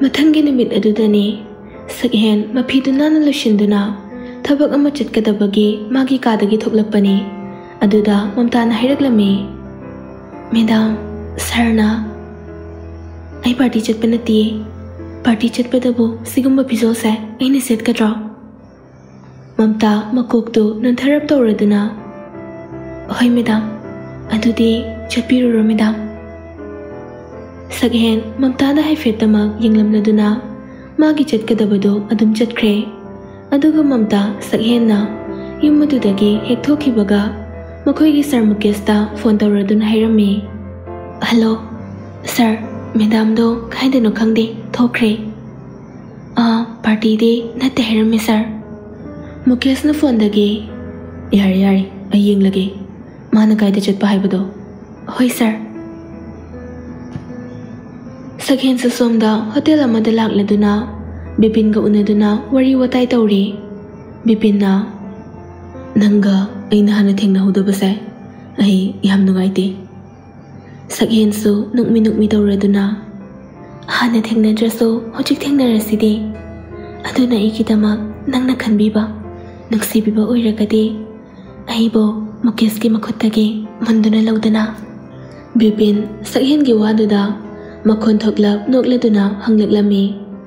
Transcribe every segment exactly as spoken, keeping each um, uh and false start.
ꯃꯊꯪꯒꯤ ꯅꯨꯃꯤꯠ ꯑꯗꯨꯗꯅꯤ ꯁꯛꯍꯦꯟ ꯃꯐꯤꯗꯨ ꯅꯥꯟꯅ ꯂꯣꯏꯁꯤꯟꯗꯨꯅ ꯊꯕꯛ ꯑꯃ ꯆꯠꯀꯗꯕꯒꯤ ꯃꯥꯒꯤ ꯀꯥꯗꯒꯤ ꯊꯣꯛꯂꯛꯄꯅꯤ꯫ ꯑꯗꯨꯗ ꯃꯝꯇꯥꯅ ꯍꯥꯏꯔꯛꯂꯝꯃꯤ, ꯃꯦꯗꯥꯝ, ꯁꯥꯔꯅ ꯑꯩ ꯄꯥꯔꯇꯤ ꯆꯠꯄ ꯅꯠꯇꯤꯌꯦ, ꯄꯥꯔꯇꯤ ꯆꯠꯄꯗꯕꯨ ꯁꯤꯒꯨꯝꯕ ꯐꯤꯖꯣꯜꯁꯦ ꯑꯩꯅ ꯁꯦꯠꯀꯗ꯭ꯔꯣ? ꯃꯝꯇꯥ ꯃꯀꯣꯛꯇꯨ ꯅꯟꯊꯔꯞ ꯇꯧꯔꯗꯨꯅ, ꯍꯣꯏ ꯃꯦꯗꯥꯝ, ꯑꯗꯨꯗꯤ ꯆꯠꯄꯤꯔꯨꯔꯣ ꯃꯦꯗꯥꯝ꯫ ꯁꯛꯍꯦꯟ ꯃꯝꯇꯥꯗ ꯍꯥꯏꯐꯦꯠꯇꯃꯛ ꯌꯦꯡꯂꯝꯂꯗꯨꯅ ꯃꯥꯒꯤ ꯆꯠꯀꯗꯕꯗꯣ ꯑꯗꯨꯝ ꯆꯠꯈ꯭ꯔꯦ꯫ ꯑꯗꯨꯒ ꯃꯝꯇꯥ ꯁꯛꯍꯦꯟꯅ ꯌꯨꯝ ꯑꯗꯨꯗꯒꯤ ꯍꯦꯛ ꯊꯣꯛꯈꯤꯕꯒ ꯃꯈꯣꯏꯒꯤ ꯁꯥꯔ ꯃꯨꯀꯦꯁꯇ ꯐꯣꯟ ꯇꯧꯔꯗꯨꯅ ꯍꯥꯏꯔꯝꯃꯤ, ꯍꯜꯂꯣ ꯁꯥꯔ, ꯃꯦꯗꯥꯝꯗꯣ ꯀꯥꯏꯗꯅꯣ ꯈꯪꯗꯦ ꯊꯣꯛꯈ꯭ꯔꯦ꯫ ꯑꯥ ꯄꯥꯔꯇꯤꯗꯤ ꯅꯠꯇꯦ ꯍꯥꯏꯔꯝꯃꯤ ꯁꯥꯔ꯫ ꯃꯨꯀꯦꯁꯅ ꯐꯣꯟꯗꯒꯤ, ꯌꯥꯔꯦ ꯌꯥꯔꯦ ꯑꯩ ꯌꯦꯡꯂꯒꯦ, ꯃꯥꯅ ꯀꯥꯏꯗ ꯆꯠꯄ ꯍꯥꯏꯕꯗꯣ꯫ ꯍꯣꯏ ꯁꯥꯔ꯫ ꯁꯛꯍꯦꯟꯁꯨ ꯁꯣꯝꯗ ꯍꯣꯇꯦꯜ ꯑꯃꯗ ꯂꯥꯛꯂꯗꯨꯅ ꯕꯤꯄꯤꯟꯒ ꯎꯅꯗꯨꯅ ꯋꯥꯔꯤ ꯋꯥꯇꯥꯏ ꯇꯧꯔꯤ꯫ ꯕꯤꯄꯤꯟꯅ, ꯅꯪꯒ ꯑꯩꯅ ꯍꯥꯟꯅ ꯊꯦꯡꯅꯍꯧꯗꯕꯁꯦ ꯑꯩ ꯌꯥꯝ ꯅꯨꯡꯉꯥꯏꯇꯦ꯫ ꯁꯛꯍꯦꯟꯁꯨ ꯅꯨꯛꯃꯤ ꯅꯨꯛꯃꯤ ꯇꯧꯔꯗꯨꯅ, ꯍꯥꯟꯅ ꯊꯦꯡꯅꯗ꯭ꯔꯁꯨ ꯍꯧꯖꯤꯛ ꯊꯦꯡꯅꯔꯁꯤꯗꯤ, ꯑꯗꯨꯅ ꯑꯩꯒꯤꯗꯃꯛ ꯅꯪꯅ ꯈꯟꯕꯤꯕ ꯅꯨꯡꯁꯤꯕꯤꯕ ꯑꯣꯏꯔꯒꯗꯤ ꯑꯩꯕꯨ ꯃꯨꯀꯦꯁꯀꯤ ꯃꯈꯨꯠꯇꯒꯤ ꯃꯨꯟꯗꯨꯅ ꯂꯧꯗꯅ꯫ ꯕꯤꯄꯤꯟ ꯁꯛꯍꯦꯟꯒꯤ ꯋꯥꯗꯨꯗ ꯃꯈꯣꯟ ꯊꯣꯛꯂꯞ ꯅꯣꯛꯂꯗꯨꯅ ꯍꯪꯂꯛꯂꯝꯃꯤ,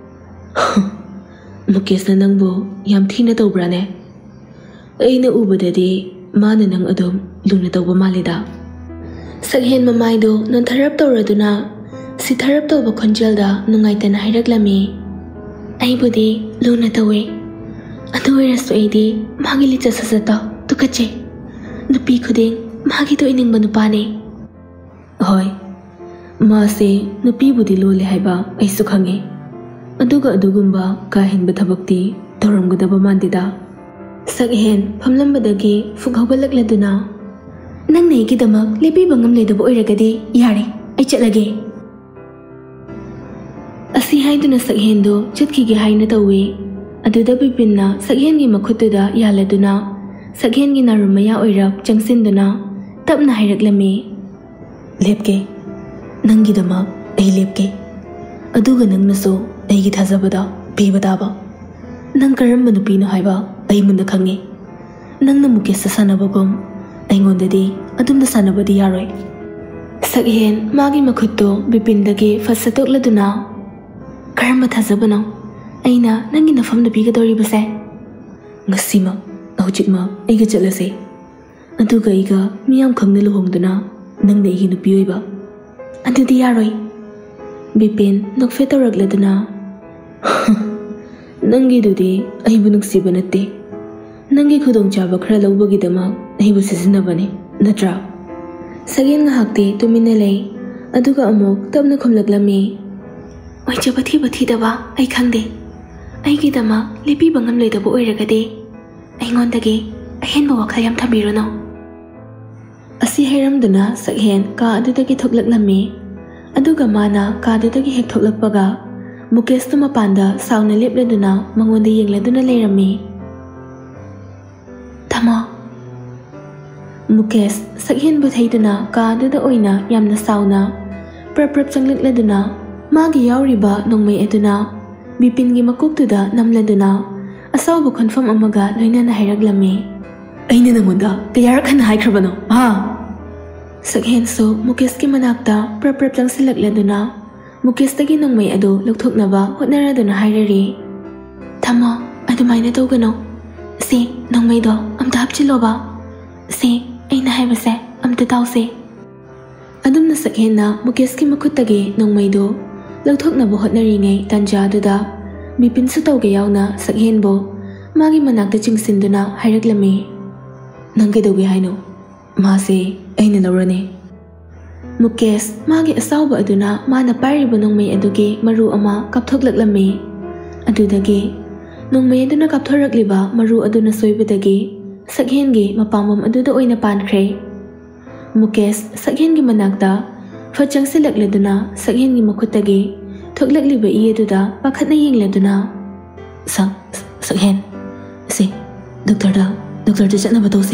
ꯃꯨꯀꯦꯁꯅ ꯅꯪꯕꯨ ꯌꯥꯝ ꯊꯤꯅ ꯇꯧꯕ꯭ꯔꯥꯅꯦ? ꯑꯩꯅ ꯎꯕꯗꯗꯤ ꯃꯥꯅ ꯅꯪ ꯑꯗꯨꯝ ꯂꯨꯅ ꯇꯧꯕ ꯃꯥꯜꯂꯤꯗ꯫ ꯁꯛꯍꯦꯟ ꯃꯃꯥꯏꯗꯨ ꯅꯣꯟꯊꯔꯞ ꯇꯧꯔꯗꯨꯅ ꯁꯤꯊꯔꯞ ꯇꯧꯕ ꯈꯣꯟꯖꯦꯜꯗ ꯅꯨꯡꯉꯥꯏꯇꯅ ꯍꯥꯏꯔꯛꯂꯝꯃꯤ, ꯑꯩꯕꯨꯗꯤ ꯂꯨꯅ ꯇꯧꯋꯦ, ꯑꯗꯨ ꯑꯣꯏꯔꯁꯨ ꯑꯩꯗꯤ ꯃꯥꯒꯤ ꯂꯤꯆꯠ ꯁꯥꯖꯠꯇꯣ ꯇꯨꯀꯠꯆꯩ꯫ ꯅꯨꯄꯤ ꯈꯨꯗꯤꯡ ꯃꯥꯒꯤꯗꯣ ꯑꯣꯏꯅꯤꯡꯕ ꯅꯨꯄꯥꯅꯦ꯫ ꯍꯣꯏ, ꯃꯥꯁꯦ ꯅꯨꯄꯤꯕꯨꯗꯤ ꯂꯣꯜꯂꯦ ꯍꯥꯏꯕ ꯑꯩꯁꯨ ꯈꯪꯉꯤ, ꯑꯗꯨꯒ ꯑꯗꯨꯒꯨꯝꯕ ꯀꯥꯍꯦꯟꯕ ꯊꯕꯛꯇꯤ ꯇꯧꯔꯝꯒꯗꯕ ꯃꯥꯟꯗꯦꯗ꯫ ꯁꯛꯍꯦꯟ ꯐꯝꯂꯝꯕꯗꯒꯤ ꯐꯨꯛ ꯍꯧꯒꯠꯂꯛꯂꯗꯨꯅ, ꯅꯪꯅ ꯑꯩꯒꯤꯗꯃꯛ ꯂꯦꯞꯄꯤꯕ ꯉꯝꯂꯣꯏꯗꯕ ꯑꯣꯏꯔꯒꯗꯤ ꯌꯥꯔꯦ, ꯑꯩ ꯆꯠꯂꯒꯦ꯫ ꯑꯁꯤ ꯍꯥꯏꯗꯨꯅ ꯁꯛꯍꯦꯟꯗꯨ ꯆꯠꯈꯤꯒꯦ ꯍꯥꯏꯅ ꯇꯧꯏ꯫ ꯑꯗꯨꯗ ꯕꯤꯄꯤꯟꯅ ꯁꯛꯍꯦꯟꯒꯤ ꯃꯈꯨꯠꯇꯨꯗ ꯌꯥꯜꯂꯗꯨꯅ ꯁꯛꯍꯦꯟꯒꯤ ꯅꯥꯔꯨꯝ ꯃꯌꯥ ꯑꯣꯏꯔꯞ ꯆꯪꯁꯤꯟꯗꯨꯅ ꯇꯞꯅ ꯍꯥꯏꯔꯛꯂꯝꯃꯤ, ꯂꯦꯞꯀꯦ, ꯅꯪꯒꯤꯗꯃꯛ ꯑꯩ ꯂꯦꯞꯀꯦ, ꯑꯗꯨꯒ ꯅꯪꯅꯁꯨ ꯑꯩꯒꯤ ꯊꯥꯖꯕꯗ ꯄꯤꯕ ꯇꯥꯕ꯫ ꯅꯪ ꯀꯔꯝꯕ ꯅꯨꯄꯤꯅꯣ ꯍꯥꯏꯕ ꯑꯩ ꯃꯨꯟꯅ ꯈꯪꯉꯤ꯫ ꯅꯪꯅ ꯃꯨꯀꯦꯁꯇ ꯁꯥꯟꯅꯕꯒꯨꯝ ꯑꯩꯉꯣꯟꯗꯗꯤ ꯑꯗꯨꯝꯅ ꯁꯥꯟꯅꯕꯗꯤ ꯌꯥꯔꯣꯏ꯫ ꯁꯛꯍꯦꯟ ꯃꯥꯒꯤ ꯃꯈꯨꯠꯇꯨ ꯕꯤꯄꯤꯟꯗꯒꯤ ꯐꯠ ꯁꯠꯇꯣꯛꯂꯗꯨꯅ, ꯀꯔꯝꯕ ꯊꯥꯖꯕꯅꯣ ꯑꯩꯅ ꯅꯪꯒꯤ ꯅꯐꯝꯗ ꯄꯤꯒꯗꯧꯔꯤꯕꯁꯦ? ꯉꯁꯤꯃꯛ ꯍꯧꯖꯤꯛꯃꯛ ꯑꯩꯒ ꯆꯠꯂꯁꯦ, ꯑꯗꯨꯒ ꯑꯩꯒ ꯃꯤꯌꯥꯝ ꯈꯪꯅ ꯂꯨꯍꯣꯡꯗꯨꯅ ꯅꯪꯅ ꯑꯩꯒꯤ ꯅꯨꯄꯤ ꯑꯣꯏꯕ꯫ ꯑꯗꯨꯗꯤ ꯌꯥꯔꯣꯏ꯫ ꯕꯤꯄꯤꯟ ꯅꯣꯛꯐꯦꯠ ꯇꯧꯔꯛꯂꯗꯨꯅ, ꯅꯪꯒꯤꯗꯨꯗꯤ ꯑꯩꯕꯨ ꯅꯨꯡꯁꯤꯕ ꯅꯠꯇꯦ, ꯅꯪꯒꯤ ꯈꯨꯗꯣꯡꯆꯥꯕ ꯈꯔ ꯂꯧꯕꯒꯤꯗꯃꯛ ꯑꯩꯕꯨ ꯁꯤꯖꯤꯟꯅꯕꯅꯤ, ꯅꯠꯇ꯭ꯔꯥ? ꯁꯛꯍꯦꯟ ꯉꯥꯏꯍꯥꯛꯇꯤ ꯇꯨꯃꯤꯟꯅ ꯂꯩ, ꯑꯗꯨꯒ ꯑꯃꯨꯛ ꯇꯞꯅ ꯈꯨꯝꯂꯛꯂꯝꯃꯤ, ꯑꯣꯏꯖꯕ ꯊꯤꯕ ꯊꯤꯗꯕ ꯑꯩ ꯈꯪꯗꯦ, ꯑꯩꯒꯤꯗꯃꯛ ꯂꯦꯞꯄꯤꯕ ꯉꯝꯂꯣꯏꯗꯕ ꯑꯣꯏꯔꯒꯗꯤ ꯑꯩꯉꯣꯟꯗꯒꯤ ꯑꯍꯦꯟꯕ ꯋꯥꯈꯜ ꯌꯥꯝ ꯊꯝꯕꯤꯔꯨꯅꯨ꯫ ꯑꯁꯤ ꯍꯥꯏꯔꯝꯗꯨꯅ ꯁꯛꯍꯦꯟ ꯀꯥ ꯑꯗꯨꯗꯒꯤ ꯊꯣꯛꯂꯛꯂꯝꯃꯤ꯫ ꯑꯗꯨꯒ ꯃꯥꯅ ꯀꯥꯗꯨꯗꯒꯤ ꯍꯦꯛ ꯊꯣꯛꯂꯛꯄꯒ ꯃꯨꯀꯦꯁꯇꯨ ꯃꯄꯥꯟꯗ ꯁꯥꯎꯅ ꯂꯦꯞꯂꯗꯨꯅ ꯃꯉꯣꯟꯗ ꯌꯦꯡꯂꯗꯨꯅ ꯂꯩꯔꯝꯃꯤ꯫ ꯊꯝꯃꯣ꯫ ꯃꯨꯀꯦꯁ ꯁꯛꯍꯦꯟꯕꯨ ꯊꯩꯗꯨꯅ ꯀꯥ ꯑꯗꯨꯗ ꯑꯣꯏꯅ ꯌꯥꯝꯅ ꯁꯥꯎꯅ ꯄ꯭ꯔꯞ ꯄ꯭ꯔꯞ ꯆꯪꯂꯛꯂꯗꯨꯅ ꯃꯥꯒꯤ ꯌꯥꯎꯔꯤꯕ ꯅꯣꯡꯃꯩ ꯑꯗꯨꯅ ꯕꯤꯄꯤꯟꯒꯤ ꯃꯀꯣꯛꯇꯨꯗ ꯅꯝꯂꯗꯨꯅ ꯑꯁꯥꯎꯕ ꯈꯣꯟꯐꯝ ꯑꯃꯒ ꯂꯣꯏꯅꯅ ꯍꯥꯏꯔꯛꯂꯝꯃꯤ, ꯑꯩꯅ ꯅꯪꯉꯣꯟꯗ ꯀꯌꯥꯔꯛ ꯍꯟꯅ ꯍꯥꯏꯈ꯭ꯔꯕꯅꯣ ꯍꯥ? ꯁꯛꯍꯦꯟꯁꯨ ꯃꯨꯀꯦꯁꯀꯤ ꯃꯅꯥꯛꯇ ꯄ꯭ꯔꯞ ꯄ꯭ꯔꯞ ꯆꯪꯁꯤꯜꯂꯛꯂꯗꯨꯅ ꯃꯨꯀꯦꯁꯇꯒꯤ ꯅꯣꯡꯃꯩ ꯑꯗꯨ ꯂꯧꯊꯣꯛꯅꯕ ꯍꯣꯠꯅꯔꯗꯨꯅ ꯍꯥꯏꯔꯔꯤ, ꯊꯝꯃꯣ, ꯑꯗꯨꯃꯥꯏꯅ ꯇꯧꯒꯅꯨ, ꯁꯤ ꯅꯣꯡꯃꯩꯗꯣ ꯑꯝꯇ ꯍꯥꯞꯆꯤꯜꯂꯣꯕ, ꯁꯤ ꯑꯩꯅ ꯍꯥꯏꯕꯁꯦ ꯑꯝꯇ ꯇꯥꯎꯁꯦ꯫ ꯑꯗꯨꯝꯅ ꯁꯛꯍꯦꯟꯅ ꯃꯨꯀꯦꯁꯀꯤ ꯃꯈꯨꯠꯇꯒꯤ ꯅꯣꯡꯃꯩꯗꯨ ꯂꯧꯊꯣꯛꯅꯕ ꯍꯣꯠꯅꯔꯤꯉꯩ ꯇꯥꯟꯖꯥꯗꯨꯗ ꯕꯤꯄꯤꯟꯁꯨ ꯇꯧꯒꯦ ꯌꯥꯎꯅ ꯁꯛꯍꯦꯟꯕꯨ ꯃꯥꯒꯤ ꯃꯅꯥꯛꯇ ꯆꯤꯡꯁꯤꯟꯗꯨꯅ ꯍꯥꯏꯔꯛꯂꯝꯃꯤ, ꯅꯪ ꯀꯩꯗꯧꯒꯦ ꯍꯥꯏꯅꯣ? ꯃꯥꯁꯦ ꯑꯩꯅ ꯂꯧꯔꯅꯤ꯫ ꯃꯨꯀꯦꯁ ꯃꯥꯒꯤ ꯑꯁꯥꯎꯕ ꯑꯗꯨꯅ ꯃꯥꯅ ꯄꯥꯏꯔꯤꯕ ꯅꯣꯡꯃꯩ ꯑꯗꯨꯒꯤ ꯃꯔꯨ ꯑꯃ ꯀꯥꯞꯊꯣꯛꯂꯛꯂꯝꯃꯤ꯫ ꯑꯗꯨꯗꯒꯤ ꯅꯣꯡꯃꯩ ꯑꯗꯨꯅ ꯀꯥꯞꯊꯣꯔꯛꯂꯤꯕ ꯃꯔꯨ ꯑꯗꯨꯅ ꯁꯣꯏꯕꯗꯒꯤ ꯁꯛꯍꯦꯟꯒꯤ ꯃꯄꯥꯝꯕꯣꯝ ꯑꯗꯨꯗ ꯑꯣꯏꯅ ꯄꯥꯟꯈ꯭ꯔꯦ꯫ ꯃꯨꯀꯦꯁ ꯁꯛꯍꯦꯟꯒꯤ ꯃꯅꯥꯛꯇ ꯐꯠ ꯆꯪꯁꯤꯜꯂꯛꯂꯗꯨꯅ ꯁꯛꯍꯦꯟꯒꯤ ꯃꯈꯨꯠꯇꯒꯤ ꯊꯣꯛꯂꯛꯂꯤꯕ ꯏ ꯑꯗꯨꯗ ꯄꯥꯈꯠꯅ ꯌꯦꯡꯂꯗꯨꯅ, ꯁꯛ ꯁꯛꯍꯦꯟ, ꯁꯤ ꯗꯣꯛꯇꯔꯗ ꯗꯣꯛꯇꯔꯗ ꯆꯠꯅꯕ ꯇꯧꯁꯤ꯫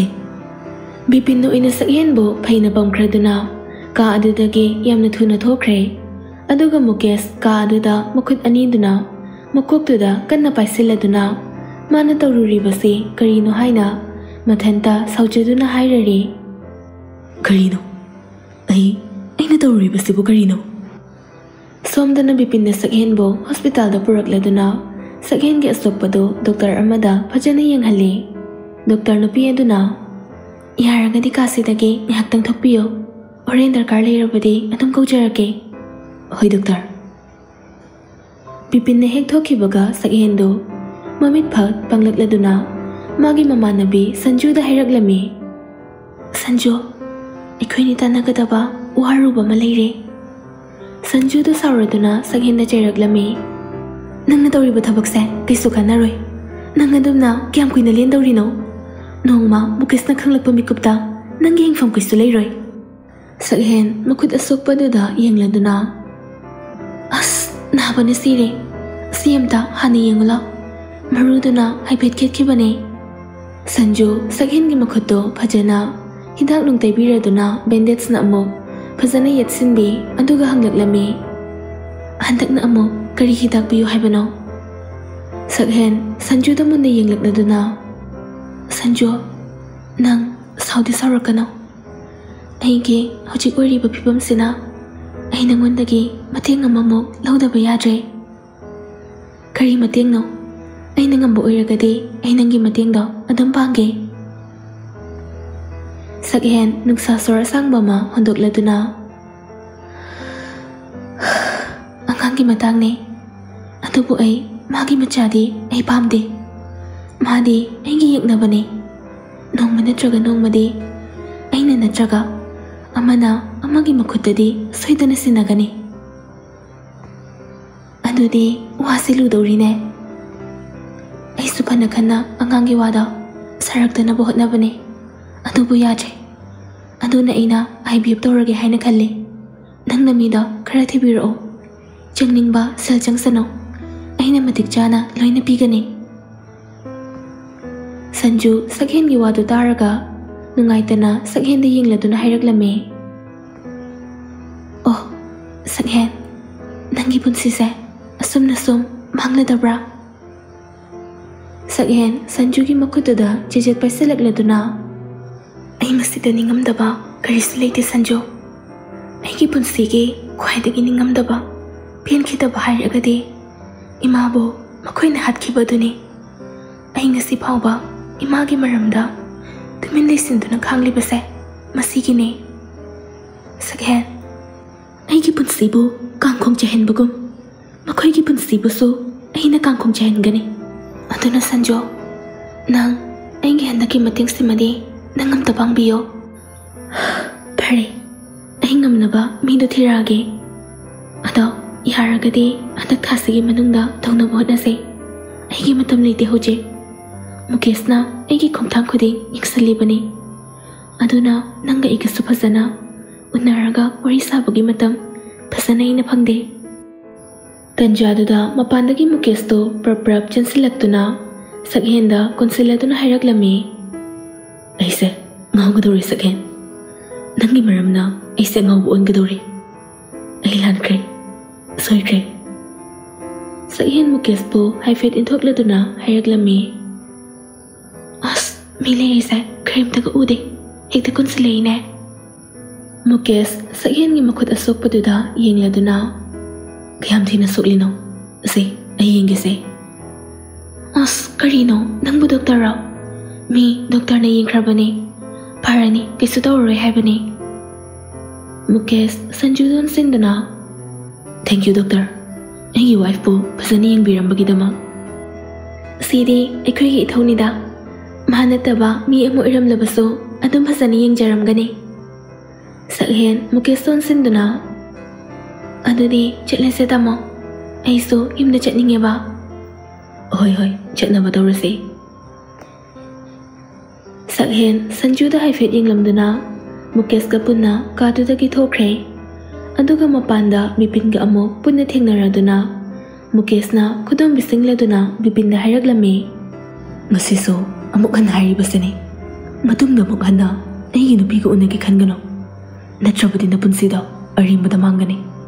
ꯕꯤꯄꯤꯟꯅ ꯑꯣꯏꯅ ꯁꯛꯍꯦꯟꯕꯨ ꯐꯩꯅ ꯄꯝꯈ꯭ꯔꯗꯨꯅ ꯀꯥ ꯑꯗꯨꯗꯒꯤ ꯌꯥꯝꯅ ꯊꯨꯅ ꯊꯣꯛꯈ꯭ꯔꯦ꯫ Aduga Mukesh ka aduda makut aniduna makoktuda kanna paisilladuna mana tawruribasi karino haina mathanta saujaduna hairari. Karino? Ai aina tawruribasibu karino? Somdana Bipinna Sakhenbo hospital da purakladuna Sakhen ge asokpado Doctor Amada phajana yenghalli. Doctor nupi aduna yaragadi kasidagi ngaktang thokpiyo oren darkar leirabadi adum kaujarake. Hoi doctor. Bipinna hek thokibaga Sakhendo mamit phat panglakladuna magi mamanabi Sanju da hairaglami. Sanju ikhoini tanagadaba waruba ma leire. Sanju da sauraduna Sakhenda chairaglami. Nangna tawriba thabakse kaisu kanaroi. Nang adumna kyam kuina len dawrino. Nongma Mukesh na khanglakpa mikupta nangi hingfam kaisu leiroi. Sakhen makut asokpaduda yengladuna as nabana sire siyamta hani yengula maruduna haibet khetkibane. Sanju Sakhen gi makutto phajana hidak nungtai biraduna bandage na amok phajana yetsinbi aduga hanglaklami. Handak na amok kari hidak biyo haibano. Sakhen Sanju da munna yenglakladuna Sanju nang saudi saurakano. Aigi hojik oiriba phibam sina ai nangondagi mateng amamok laudaba yadre. Kari mateng no ai nangamba oiragadi ai nangi mateng do adum pangge. Sakhen nungsa sora sangba ma hondokladuna angangi matang ne adubu ai magi machadi ai pamde madi aigi yeknabane nongma natraga nongmadi aina natraga amana amagi makhutadi soidana sinagani. Adudi wasilu dawrine ai supana khanna angangi wada saraktana bohotnabane adubu yadre. Aduna aina I V F tawrage haina khalle. Nangna mida khara thibirao changningba sel changsano aina matik chana loina pigani. Sanju Sakhen gi wadu taraga nungaitana Sakhen da yengladuna hairaglami. Oh Sakhen nangi punsise asum nasum mangladabra. Sakhen Sanju gi makutuda jejet paisalakladuna ai masida ningamdaba karisu leite Sanju. Aigi punsigi khwaidagi ningamdaba penkhidaba hairagadi imabo makoina hatkibaduni. Ai ngasi phawba imagi maramda tumin leisinduna khanglibase masigine. Sakhen aigi punsibu kangkhong chahenbagum makoigi punsibusu aina kangkhong chahengani. Aduna Sanju nang aigi handaki mateng simadi nangam tabang biyo. Pare ai ngamnaba mido thirage ado yaragadi adak thasigi manungda thongnaba hotnase. Aigi matam leite hoje Mukesh na aigi khomthang khuding yeksalibani. Aduna nanga igasu phajana unaraga wari sabagi matam phajana ina phangde. Tanjaduda mapandagi Mukesh to praprap chansilaktuna Sakhenda konsiladuna hairaglami. Aise ngawgadori Sakhen nangi maramna aise ngawbu ongadori ai lankre soikre. Sakhen Mukesh po haifet inthokladuna hairaglami. As mile aise krim taga ude hekta konsileine. Mukesh Sakhen gi makut asokpaduda yengladuna kayam thina soklino se ai yengese. As karino nangbu doctor ra mi doctor na yengkrabani parani kaisu tawroi haibani. Mukesh Sanju don sindana thank you doctor aigi wife po phajani yengbirambagidama. Sidi aikhoigi ithonida mahanataba mi amu iramlabaso adum phajani yengjaramgani. Sakhen Mukesh don sindana adudi chatlese tamo aisu yumda chatningeba. Hoi hoi chatnaba tawrase. Sakhen Sanju da haifet yenglamduna Mukesh ka punna kadudagi thokre. Aduga mapanda Bipin ga amok punna thengnaraduna Mukesh na khudom bisingladuna Bipin da hairaglami. Ngasiso amok han hairibasene matungda mok hanna aigi nupi ga unagi khangano natrabadi na punsida arimbada mangani.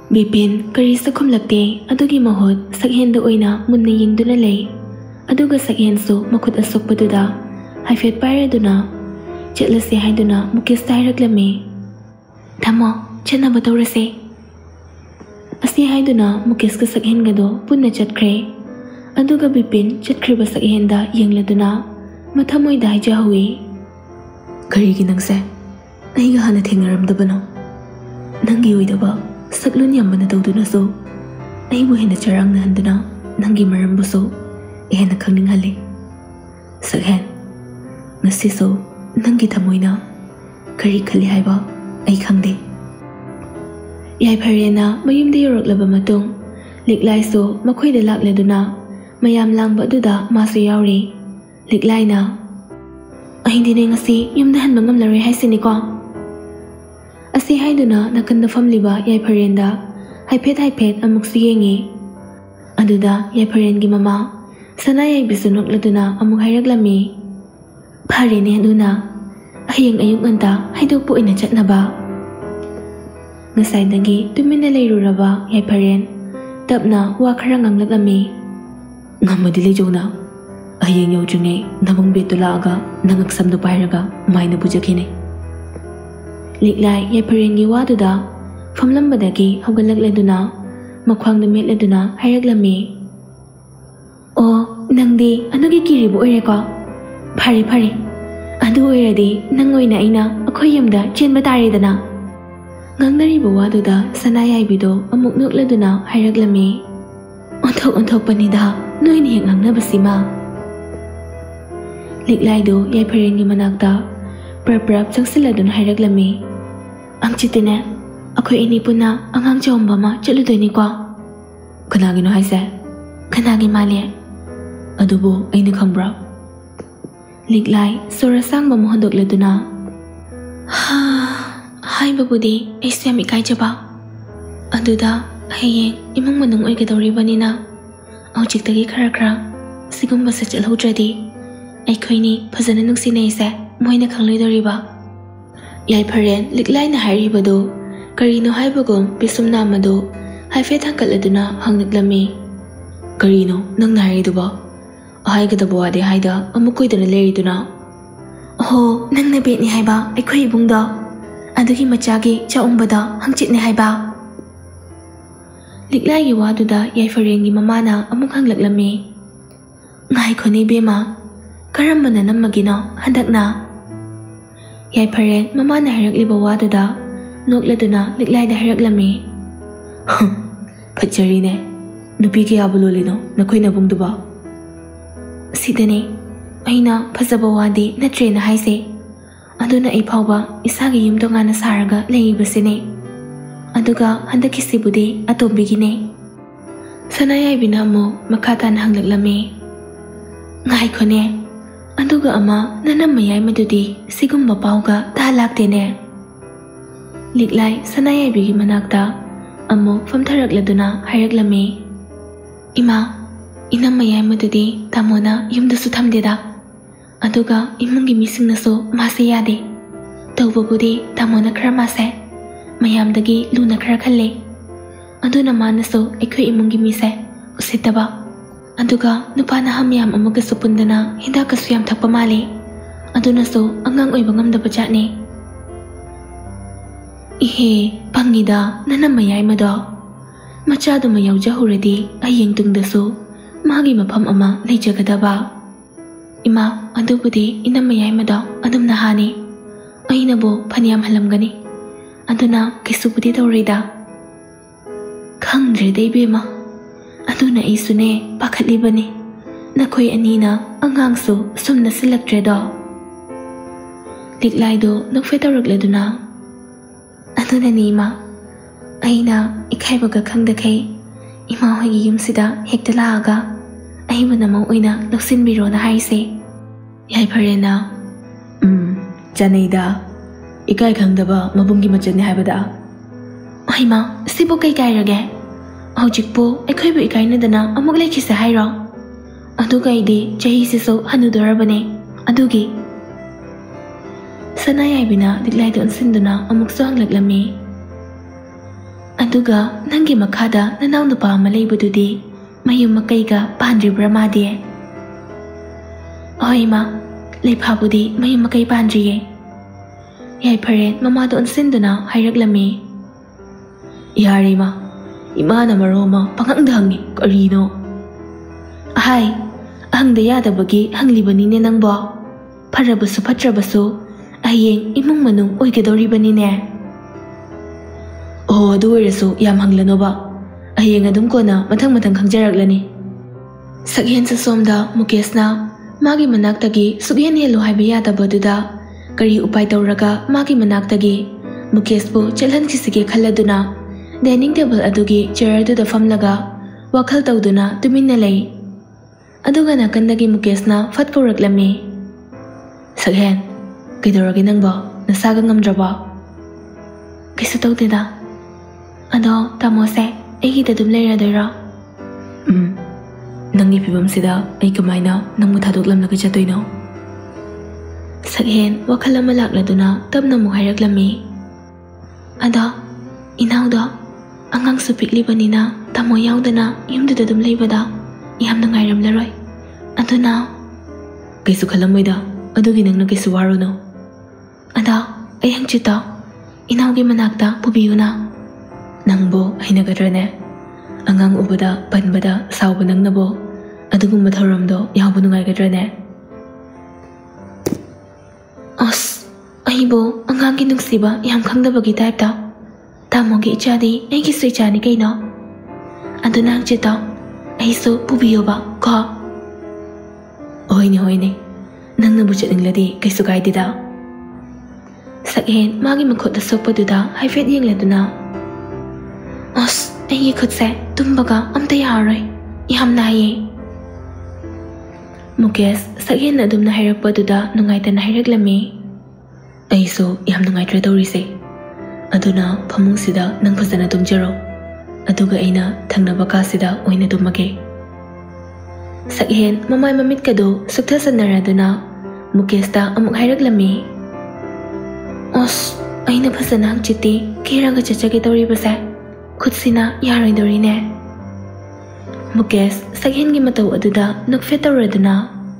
Bipin karisu khumlakte adugi mahut sakhen da oina munna yingduna lei aduga sakhen su makhut asokpaduda haifet pairaduna chetlase haiduna Mukesh tairaklame thamo chena batawrase asi haiduna Mukesh ka sakhen gado punna chatkhre aduga Bipin chatkriba sakhen da yengladuna mathamoi da hajahui karigi nangse aiga hana thengaramdabano nangi oidaba saklun yamana tawduna so aibu hena charangna handuna nangi marambu so ehna khangninghale sakhen ngasi so nangi thamoina kari khali haiba ai khangde yai pharena mayumde yoroklaba matung liklai so makhoi da lakleduna mayam langba duda masu yauri liklai na ahindi ne ngasi yumda han mangam lare haisini ko asi haiduna nakanda famliba yai pharenda haiphet haiphet amuk siyengi aduda yai pharengi mama sana yai bisunok laduna amuk hairaklami pharene aduna ahiyang ayuk anta haidokpu ina chatnaba ngasai dagi tumina leiruraba yai pharen tapna wa khara nganglakami ngamadi lejona ahiyang yaujunge nabang betula aga nangak samdu pairaga maina bujakine liklai yai pharengi waduda famlambadagi haugalakladuna makhwangda metladuna hairaklami o nangdi anugi kiribu oireko phare phare adu oiradi nang oina aina akhoi yamda chenba taredana ngangnariba waduda sana yaibido amuk nokladuna hairaklami onthok onthok panida noini heng angnabasima liklai do yai pharengi manakta prap changsiladuna hairaklami angchitine akhoi ini puna angang chomba ma chaludoini ko kanagi no haise kanagi mali adubo aina khambra liklai sorasang ba mohondok leduna ha hai babudi aisami kai jaba aduda hayeng imang manung oi gadori banina aujik tagi khara khara sigumba sa chalhoudradi aikhoini phajana nungsinai se moina khangloidoriba yai pharen liklai na hairibado karino haibagom pisumna mado haife thangkaladuna hangnaklami karino nang nariduba ahaigadaba wade haida amukoidana leriduna oh nang na betni haiba aikhoi ibungda adugi machagi chaumbada hangchitne haiba liklai gi waduda yai pharengi mamana amuk hanglaklami ngai khoni bema karambana nammagino handakna yai pharen mamana hairakliba waduda nokladuna liklai da hairaklami phajjarine nupi ke abulolino nakhoi nabungduba sidane aina phajaba wadi natrena haise aduna ai phawba isagi yumdo ngana saraga leibasine aduga handaki sibudi atombigine sanayai binamo makatan hanglaklami ngai khone aduga ama nanammayai madudi sigumba pauga dalaktene liklai sanayai bigi manakta amo famtharakladuna hairaklami ima inammayai madudi tamona yumdasu thamdeda aduga imungi misingnaso mase yade tawbabudi tamona khara mase mayamdagi luna khara khalle aduna manaso aikhoi imungi mise usitaba aduga nupana hamyam amuga supundana hinda kasuyam thakpa male aduna so angang oiba ngamdaba jatne ihe pangida nanammayai mado machaduma yaujahuradi ayeng tungdaso magi mafam ama leijagadaba ima adubudi inammayai mado adum nahani ainabo phaniyam halamgani aduna kisubudi tawrida khangdre deibema aduna isune pakhatlibani nakhoi anina angangsu sumna silakdredo liklai do nokfe tawrakladuna aduna nima aina ikhaibaga khangdakai ima hoigi yumsida hekta laaga aibana mau oina loksinbiro na haise yai pharena um janaida ikai khangdaba mabungi machanne haibada aima sibo kai kai rage hojikpo aikhoibu ikainadana amuk lekhise hairo aduga ide chahi siso hanudorabane adugi sanayai bina liklai don sinduna amuk so hanglaklami ꯑꯗꯨꯒ ꯅꯪꯒꯤ ꯃꯈꯥꯗ ꯅꯅꯥꯎ ꯅꯨꯄꯥ ꯑꯃ ꯂꯩꯕꯗꯨꯗꯤ ꯃꯌꯨꯝ ꯃꯀꯩꯒ ꯄꯥꯟꯗ꯭ꯔꯤꯕ꯭ꯔꯥ ꯃꯥꯗꯤ? ꯑꯍꯣꯏ ꯏꯃꯥ, ꯂꯩꯐꯥꯕꯨꯗꯤ ꯃꯌꯨꯝ ꯃꯀꯩ ꯄꯥꯟꯗ꯭ꯔꯤꯌꯦ꯫ ꯌꯥꯏꯐꯔꯦꯟ ꯃꯃꯥꯗ ꯑꯣꯟꯁꯤꯟꯗꯨꯅ ꯍꯥꯏꯔꯛꯂꯝꯃꯤ꯫ ꯌꯥꯔꯦ ꯏꯃꯥ, ꯏꯃꯥꯅ ꯃꯔꯣ ꯑꯃ ꯄꯪꯍꯪꯗ ꯍꯪꯉꯤ, ꯀꯔꯤꯅꯣ? ꯑꯍꯥꯏ, ꯑꯍꯪꯗ ꯌꯥꯗꯕꯒꯤ ꯍꯪꯂꯤꯕꯅꯤꯅꯦ ꯅꯪꯕꯣ꯫ ꯐꯔꯕꯁꯨ ꯐꯠꯇ꯭ꯔꯕꯁꯨ ꯍꯌꯦꯡ ꯏꯃꯨꯡ ꯃꯅꯨꯡ ꯑꯣꯏꯒꯗꯧꯔꯤꯕꯅꯤꯅꯦ꯫ ꯑꯣ, ꯑꯗꯨ ꯑꯣꯏꯔꯁꯨ ꯌꯥꯝ ꯍꯪꯂꯅꯣꯕ, ꯍꯌꯦꯡ ꯑꯗꯨꯝ ꯀꯣꯟꯅ ꯃꯊꯪ ꯃꯊꯪ ꯈꯪꯖꯔꯛꯂꯅꯤ꯫ ꯁꯛꯍꯦꯟꯁꯨ ꯁꯣꯝꯗ ꯃꯨꯀꯦꯁꯅ ꯃꯥꯒꯤ ꯃꯅꯥꯛꯇꯒꯤ ꯁꯨꯛꯍꯦꯟ ꯍꯦꯜꯂꯨ ꯍꯥꯏꯕ ꯌꯥꯗꯕꯗꯨꯗ ꯀꯔꯤ ꯎꯄꯥꯏ ꯇꯧꯔꯒ ꯃꯥꯒꯤ ꯃꯅꯥꯛꯇꯒꯤ ꯃꯨꯀꯦꯁꯄꯨ ꯆꯠꯍꯟꯈꯤꯁꯤꯒꯦ ꯈꯜꯂꯗꯨꯅ ꯗꯥꯏꯅꯤꯡ ꯇꯦꯕꯜ ꯑꯗꯨꯒꯤ ꯆꯦꯌꯔꯗꯨꯗ ꯐꯝꯂꯒ ꯋꯥꯈꯜ ꯇꯧꯗꯨꯅ ꯇꯨꯃꯤꯟꯅ ꯂꯩ꯫ ꯑꯗꯨꯒ ꯅꯥꯀꯟꯗꯒꯤ ꯃꯨꯀꯦꯁꯅ ꯐꯠ ꯀꯧꯔꯛꯂꯝꯃꯤ꯫ ꯁꯛꯍꯦꯟ, ꯀꯩꯗꯧꯔꯒꯦ ꯅꯪꯕꯣ? ꯅꯁꯥꯒ ꯉꯝꯗ꯭ꯔꯕꯣ? ꯀꯩꯁꯨ ꯇꯧꯗꯦꯗ꯫ ꯑꯗꯣ ꯇꯥꯃꯣꯁꯦ ꯑꯩꯒꯤꯗ ꯑꯗꯨꯝ ꯂꯩꯔꯗꯣꯏꯔꯣ? ꯎꯝ, ꯅꯪꯒꯤ ꯐꯤꯕꯝꯁꯤꯗ ꯑꯩ ꯀꯃꯥꯏꯅ ꯅꯪꯕꯨ ꯊꯥꯗꯣꯛꯂꯝꯂꯒ ꯆꯠꯇꯣꯏꯅꯣ? ꯁꯛꯍꯦꯟ ꯋꯥꯈꯜ ꯑꯃ ꯂꯥꯛꯂꯗꯨꯅ ꯇꯞꯅ ꯑꯃꯨꯛ ꯍꯥꯏꯔꯛꯂꯝꯃꯤ꯫ ꯑꯗꯣ ꯏꯅꯥꯎꯗꯣ ꯑꯉꯥꯡꯁꯨ ꯄꯤꯛꯂꯤꯕꯅꯤꯅ ꯇꯥꯃꯣ ꯌꯥꯎꯗꯅ ꯌꯨꯝꯗꯨꯗ ꯑꯗꯨꯝ ꯂꯩꯕꯗ ꯌꯥꯝ ꯅꯨꯡꯉꯥꯏꯔꯝꯂꯔꯣꯏ, ꯑꯗꯨꯅ ꯀꯩꯁꯨ ꯈꯜꯂꯝꯃꯣꯏꯗ, ꯑꯗꯨꯒꯤ ꯅꯪꯅ ꯀꯩꯁꯨ ꯋꯥꯔꯨꯅꯣ꯫ ꯑꯗꯣ ꯑꯩ ꯍꯪꯆꯤꯠꯇꯣ ꯏꯅꯥꯎꯒꯤ ꯃꯅꯥꯛꯇ ꯄꯨꯕꯤꯌꯨꯅ꯫ ꯅꯪꯕꯨ ꯍꯩꯅꯒꯗ꯭ꯔꯅꯦ? ꯑꯉꯥꯡ ꯎꯕꯗ ꯄꯟꯕꯗ ꯁꯥꯎꯕ ꯅꯪꯅꯕꯨ ꯑꯗꯨꯒꯨꯝꯕ ꯊꯧꯔꯝꯗꯣ ꯌꯥꯎꯕ ꯅꯨꯡꯉꯥꯏꯒꯗ꯭ꯔꯅꯦ? ꯑꯁ, ꯑꯩꯕꯨ ꯑꯉꯥꯡꯒꯤ ꯅꯨꯡꯁꯤꯕ ꯌꯥꯝ ꯈꯪꯗꯕꯒꯤ ꯇꯥꯏꯞꯇ꯫ ꯇꯥꯃꯣꯒꯤ ꯏꯆꯥꯗꯤ ꯑꯩꯒꯤꯁꯨ ꯏꯆꯥꯅꯤ ꯀꯩꯅꯣ꯫ ꯑꯗꯨꯅ ꯍꯪꯆꯤꯠꯇꯣ ꯑꯩꯁꯨ ꯄꯨꯕꯤꯌꯣꯕ ꯀꯣ? ꯍꯣꯏꯅꯦ ꯍꯣꯏꯅꯦ, ꯅꯪꯅꯕꯨ ꯆꯠꯅꯤꯡꯂꯗꯤ ꯀꯩꯁꯨ ꯀꯥꯏꯗꯦꯗ꯫ ꯁꯛꯍꯦꯟ ꯃꯥꯒꯤ ꯃꯈꯨꯠ ꯑꯁꯣꯛꯄꯗꯨꯗ ꯍꯥꯏꯐꯦꯠ ꯌꯦꯡꯂꯗꯨꯅ, ꯑꯁ, ꯑꯩꯒꯤ ꯈꯨꯠꯁꯦ ꯇꯨꯝꯕꯒ ꯑꯝꯇ ꯌꯥꯔꯔꯣꯏ, ꯌꯥꯝ ꯅꯥꯏꯌꯦ꯫ ꯃꯨꯀꯦꯁ ꯁꯛꯍꯦꯟꯅ ꯑꯗꯨꯝꯅ ꯍꯥꯏꯔꯛꯄꯗꯨꯗ ꯅꯨꯡꯉꯥꯏꯇꯅ ꯍꯥꯏꯔꯛꯂꯝꯃꯤ꯫ ꯑꯩꯁꯨ ꯌꯥꯝ ꯅꯨꯡꯉꯥꯏꯇ꯭ꯔꯦ ꯇꯧꯔꯤꯁꯦ, ꯑꯗꯨꯅ ꯐꯃꯨꯡꯁꯤꯗ ꯅꯪ ꯐꯖꯅ ꯇꯨꯝꯖꯔꯣ, ꯑꯗꯨꯒ ꯑꯩꯅ ꯊꯪꯅꯕ ꯀꯥꯁꯤꯗ ꯑꯣꯏꯅ ꯇꯨꯝꯃꯒꯦ꯫ ꯁꯛꯍꯦꯟ ꯃꯃꯥꯏ ꯃꯃꯤꯠꯀꯗꯨ ꯁꯨꯛꯊꯁꯟꯅꯔꯗꯨꯅ ꯃꯨꯀꯦꯁꯇ ꯑꯃꯨꯛ ꯍꯥꯏꯔꯛꯂꯝꯃꯤ꯫ ꯑꯁ, ꯑꯩꯅ ꯐꯖꯅ ꯍꯪꯆꯤꯠꯇꯤ ꯀꯦꯔꯒ ꯆꯠꯆꯒꯦ ꯇꯧꯔꯤꯕꯁꯦ ꯈꯨꯠꯁꯤꯅ ꯌꯥꯔꯣꯏꯗꯧꯔꯤꯅꯦ꯫ ꯃꯨꯀꯦꯁ ꯁꯛꯍꯦꯟꯒꯤ ꯃꯇꯧ ꯑꯗꯨꯗ ꯅꯣꯛꯐꯦꯠ ꯇꯧꯔꯗꯨꯅ,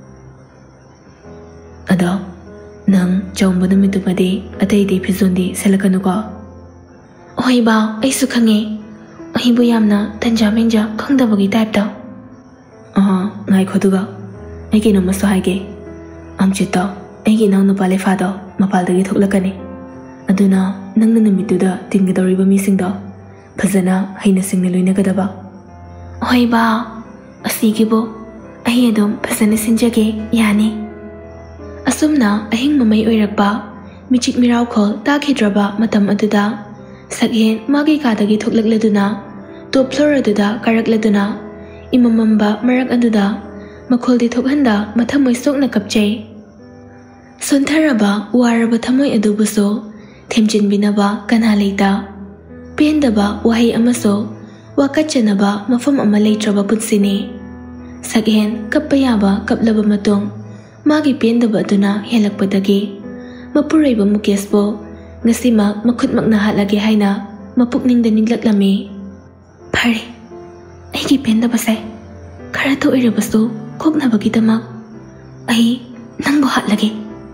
ꯑꯗꯣ ꯅꯪ ꯆꯥꯎꯝꯕ ꯅꯨꯃꯤꯠꯇꯨꯃꯗꯤ ꯑꯇꯩꯗꯤ ꯐꯤꯖꯣꯜꯗꯤ ꯁꯦꯠꯂꯛꯀꯅꯨꯀꯣ? ꯍꯣꯏ ꯕꯥ, ꯑꯩꯁꯨ ꯈꯪꯉꯦ, ꯑꯩꯕꯨ ꯌꯥꯝꯅ ꯇꯟꯖꯥ ꯃꯦꯟꯖꯥ ꯈꯪꯗꯕꯒꯤ ꯇꯥꯏꯞꯇ꯫ ꯑꯍ, ꯉꯥꯏꯈꯣ, ꯑꯗꯨꯒ ꯑꯩ ꯀꯩꯅꯣꯝꯃꯁꯨ ꯍꯥꯏꯒꯦ꯫ ꯍꯪꯆꯤꯠꯇꯣ ꯑꯩꯒꯤ ꯏꯅꯥꯎꯅꯨꯄꯥ ꯂꯩꯐꯥꯗꯣ ꯃꯄꯥꯜꯗꯒꯤ ꯊꯣꯛꯂꯛꯀꯅꯤ, ꯑꯗꯨꯅ ꯅꯪꯅ ꯅꯨꯃꯤꯠꯇꯨꯗ ꯇꯤꯟꯒꯗꯧꯔꯤꯕ ꯃꯤꯁꯤꯡꯗꯣ ꯐꯖꯅ ꯍꯩꯅ ꯁꯤꯡꯅ ꯂꯣꯏꯅꯒꯗꯕ꯫ ꯍꯣꯏ ꯕꯥ, ꯑꯁꯤꯒꯤꯕꯨ ꯑꯩ ꯑꯗꯨꯝ ꯐꯖꯅ ꯁꯤꯟꯖꯒꯦ, ꯌꯥꯅꯤ꯫ ꯑꯁꯨꯝꯅ ꯑꯍꯤꯡ ꯃꯃꯩ ꯑꯣꯏꯔꯛꯄ ꯃꯤꯆꯤꯛ ꯃꯤꯔꯥꯎꯈꯣꯜ ꯇꯥꯈꯤꯗ꯭ꯔꯕ ꯃꯇꯝ ꯑꯗꯨꯗ ꯁꯛꯍꯦꯟ ꯃꯥꯒꯤ ꯀꯥꯗꯒꯤ ꯊꯣꯛꯂꯛꯂꯗꯨꯅ ꯇꯣꯞ ꯐ꯭ꯂꯣꯔ ꯑꯗꯨꯗ ꯀꯥꯔꯛꯂꯗꯨꯅ ꯏꯃꯝꯃꯝꯕ ꯃꯔꯛ ꯑꯗꯨꯗ ꯃꯈꯣꯜꯗꯤ ꯊꯣꯛꯍꯟꯗ ꯃꯊꯃꯣꯏ ꯁꯣꯛꯅ ꯀꯞꯆꯩ꯫ ꯁꯣꯟꯊꯔꯕ ꯋꯥꯔꯕ ꯊꯃꯣꯏ ꯑꯗꯨꯕꯨꯁꯨ ꯊꯦꯝꯖꯤꯟꯕꯤꯅꯕ ꯀꯅꯥ ꯂꯩꯇ, ꯄꯦꯟꯗꯕ ꯋꯥꯍꯩ ꯑꯃꯁꯨ ꯋꯥꯀꯠꯆꯅꯕ ꯃꯐꯝ ꯑꯃ ꯂꯩꯇ꯭ꯔꯕ ꯄꯨꯟꯁꯤꯅꯤ꯫ ꯁꯛꯍꯦꯟ ꯀꯞꯄ ꯌꯥꯕ ꯀꯞꯂꯕ ꯃꯇꯨꯡ ꯃꯥꯒꯤ ꯄꯦꯟꯗꯕ ꯑꯗꯨꯅ ꯍꯦꯜꯂꯛꯄꯗꯒꯤ ꯃꯄꯨꯔꯣꯏꯕ ꯃꯨꯀꯦꯁꯄꯨ ꯉꯁꯤꯃꯛ ꯃꯈꯨꯠꯃꯛꯅ ꯍꯥꯠꯂꯒꯦ ꯍꯥꯏꯅ ꯃꯄꯨꯛꯅꯤꯡꯗ ꯅꯤꯡꯂꯛꯂꯝꯃꯤ꯫ ꯐꯔꯦ, ꯑꯩꯒꯤ ꯄꯦꯟꯗꯕꯁꯦ ꯈꯔꯇ ꯑꯣꯏꯔꯕꯁꯨ ꯀꯣꯛꯅꯕꯒꯤꯗꯃꯛ ꯑꯩ ꯅꯪꯕꯨ ꯍꯥꯠꯂꯒꯦ꯫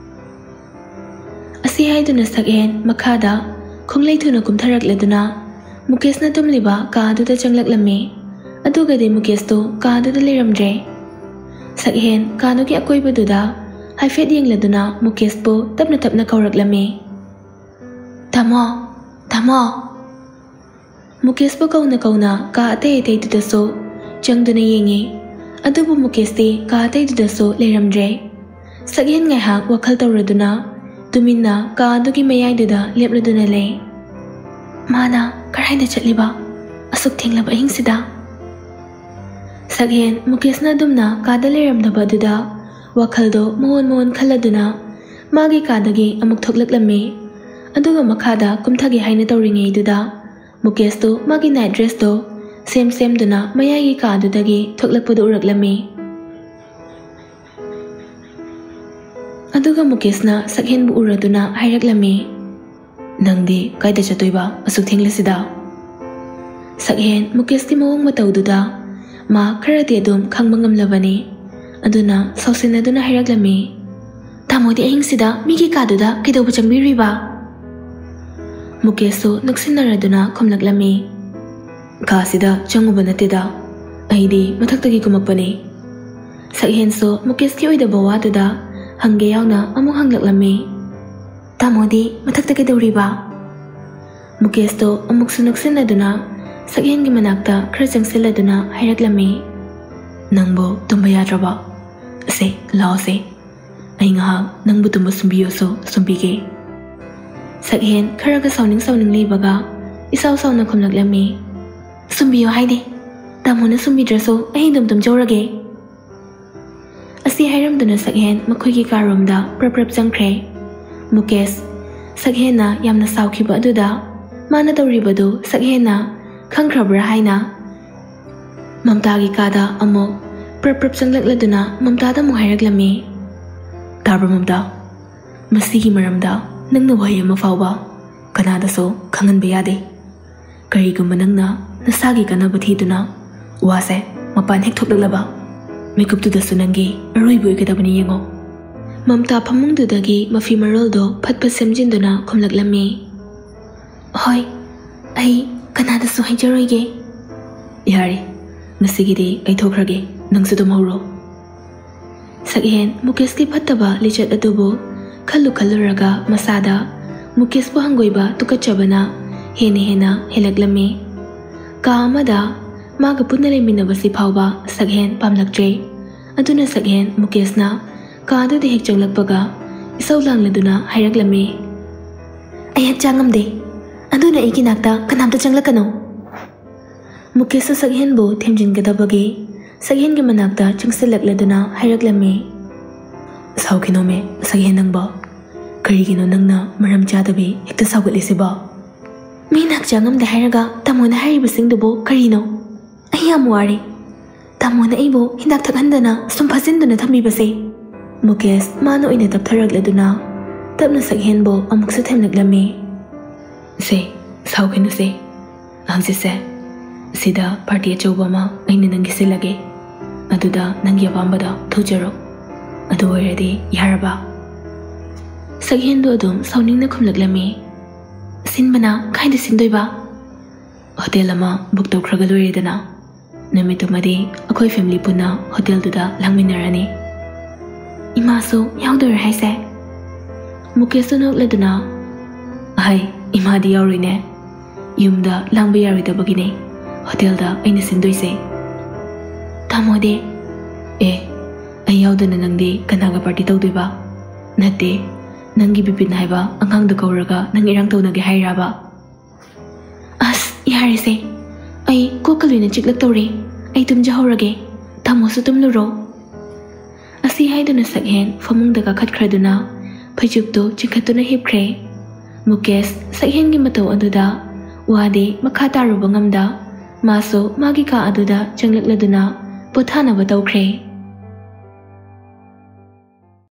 ꯑꯁꯤ ꯍꯥꯏꯗꯨꯅ ꯁꯛꯍꯦꯟ ꯃꯈꯥꯗ ꯈꯣꯡꯂꯩ ꯊꯨꯅ ꯀꯨꯝꯊꯔꯛꯂꯗꯨꯅ ꯃꯨꯀꯦꯁꯅ ꯇꯨꯝꯂꯤꯕ ꯀꯥ ꯑꯗꯨꯗ ꯆꯪꯂꯛꯂꯝꯃꯤ꯫ ꯑꯗꯨꯒꯗꯤ ꯃꯨꯀꯦꯁꯇꯨ ꯀꯥ ꯑꯗꯨꯗ ꯂꯩꯔꯝꯗ꯭ꯔꯦ꯫ ꯁꯛꯍꯦꯟ ꯀꯥꯗꯨꯒꯤ ꯑꯀꯣꯏꯕꯗꯨꯗ ꯍꯥꯏꯐꯦꯠ ꯌꯦꯡꯂꯗꯨꯅ ꯃꯨꯀꯦꯁꯄꯨ ꯇꯞꯅ ꯇꯞꯅ ꯀꯧꯔꯛꯂꯝꯃꯤ꯫ ꯇꯥꯃꯣ, ꯇꯥꯃꯣ꯫ ꯃꯨꯀꯦꯁꯄꯨ ꯀꯧꯅ ꯀꯧꯅ ꯀꯥ ꯑꯇꯩ ꯑꯇꯩꯗꯨꯗꯁꯨ ꯆꯪꯗꯨꯅ ꯌꯦꯡꯉꯤ, ꯑꯗꯨꯕꯨ ꯃꯨꯀꯦꯁꯇꯤ ꯀꯥ ꯑꯇꯩꯗꯨꯗꯁꯨ ꯂꯩꯔꯝꯗ꯭ꯔꯦ꯫ ꯁꯛꯍꯦꯟ ꯉꯥꯏꯍꯥꯛ ꯋꯥꯈꯜ ꯇꯧꯔꯗꯨꯅ ꯇꯨꯃꯤꯟꯅ ꯀꯥ ꯑꯗꯨꯒꯤ ꯃꯌꯥꯏꯗꯨꯗ ꯂꯦꯞꯂꯗꯨꯅ ꯂꯩ꯫ ꯃꯥꯅ ꯀꯔꯥꯏꯗ ꯆꯠꯂꯤꯕ ꯑꯁꯨꯛ ꯊꯦꯡꯂꯕ ꯑꯍꯤꯡꯁꯤꯗ? ꯁꯛꯍꯦꯟ ꯃꯨꯀꯦꯁꯅ ꯑꯗꯨꯝꯅ ꯀꯥꯗ ꯂꯩꯔꯝꯗꯕ ꯑꯗꯨꯗ ꯋꯥꯈꯜꯗꯣ ꯃꯋꯣꯟ ꯃꯋꯣꯟ ꯈꯜꯂꯗꯨꯅ ꯃꯥꯒꯤ ꯀꯥꯗꯒꯤ ꯑꯃꯨꯛ ꯊꯣꯛꯂꯛꯂꯝꯃꯤ꯫ ꯑꯗꯨꯒ ꯃꯈꯥꯗ ꯀꯨꯝꯊꯒꯦ ꯍꯥꯏꯅ ꯇꯧꯔꯤꯉꯩꯗꯨꯗ ꯃꯨꯀꯦꯁꯇꯨ ꯃꯥꯒꯤ ꯅꯥꯏꯠ ꯗ꯭ꯔꯦꯁꯇꯣ ꯁꯦꯝ ꯁꯦꯝꯗꯨꯅ ꯃꯌꯥꯏꯒꯤ ꯀꯥꯗꯨꯗꯒꯤ ꯊꯣꯛꯂꯛꯄꯗꯨ ꯎꯔꯛꯂꯝꯃꯤ꯫ ꯑꯗꯨꯒ ꯃꯨꯀꯦꯁꯅ ꯁꯛꯍꯦꯟꯕꯨ ꯎꯔꯗꯨꯅ ꯍꯥꯏꯔꯛꯂꯝꯃꯤ꯫ ꯅꯪꯗꯤ ꯀꯥꯏꯗ ꯆꯠꯇꯣꯏꯕ ꯑꯁꯨꯛ ꯊꯦꯡꯂꯁꯤꯗ? Sakhen Mukesh mawong mataududa ma kharati adum khangba ngamlabani aduna sausinaduna hairaglami tamodi ahingsida migi kaduda kaidoba changbiriba Mukesh naksinnaraduna khomlaglami kasida changuba natida aidi mathaktagi kumakpani Sakhen so Mukesh ki oidaba waduda hangge yauna amuk hanglaglami tamodi mathaktagi dauriba Mukesh to amuk sunaksinaduna Sakhen gi manakta khara changsiladuna hairaglami nangbo tumba yadraba se lao se ai nga nangbu tumba sumbiyo so sumbige Sakhen khara ga sauning sauning leibaga isaw saw na khomlaglami sumbiyo haide tamona sumbidraso ai dum dum jorage asi hairamduna Sakhen makhoi gi karomda praprap changkhre Mukesh Sakhen na yamna saukhiba aduda mana tawribadu Sakhen na khangkrabra haina Mamta gi kada amok prap-prap changlakladuna Mamta da mo hairaglami tabra Mamta masigi maramda nangna wahay ama fawba kanada so khanganba yade karigumba nangna nasagi kanaba thiduna wase mapan hek thoklaglaba mikuptuda sunangi aroibu ikadabani yengo Mamta phamungdudagi mafi maroldo phatphat semjinduna khomlaglami hoi ai kanada so haijaroige yari nasigidi ai thokrage nangsu dum horo Sakhen Mukesh ki phattaba lichat adubu khallu khalluraga masada Mukesh bu hangoiba tukachabana hene hena helaglami ka amada maga punna leminabasi phawba Sakhen pamlaktre aduna Sakhen Mukesh na ka adu de hek changlakpaga isaw langladuna hairaglami ayat changamde aduna ikinakta kanamta changlakano Mukesh Sakhen bu themjingadabagi Sakhen gi manakta changsilakladuna hairaglami saukinome Sakhen nangba karigino nangna maram chadabi hekta saugatlisiba minak changamde hairaga tamona hairibasingdubo karino ayam wari tamona ibo hindak thakhandana sumpasinduna thambibase Mukesh mano ina taptharagladuna tapna Sakhen bu amuksa themlaglami se saukinu se angsi se sida party achauba ma aina nangi silage aduda nangi apambada thujaro adu oiradi yaraba Sakhen do adum sauningna khumlaglami sinbana khaida sindoiba hotel ama book tawkhraga loiredana namitumadi akhoi family puna hotel duda langminarani ima so yaudor haise Mukesh nokladuna ai imadi yaurine yumda langba yaridabagine hotel da aina sindoise tamode e ai yaudana nangdi kanaga party tawdiba nate nangi bipin haiba angang da kauraga nang irang tawnage hairaba as yarise ai kokalwina chiklak tawre ai tumja horage tamosu tumluro asi haiduna Sakhen famungda ka khatkraduna phajukto chikhatuna hipkhre Mukesh Sakhen gi mataw aduda wade makha taruba ngamda maso magi ka aduda changlakladuna pothana batawkhre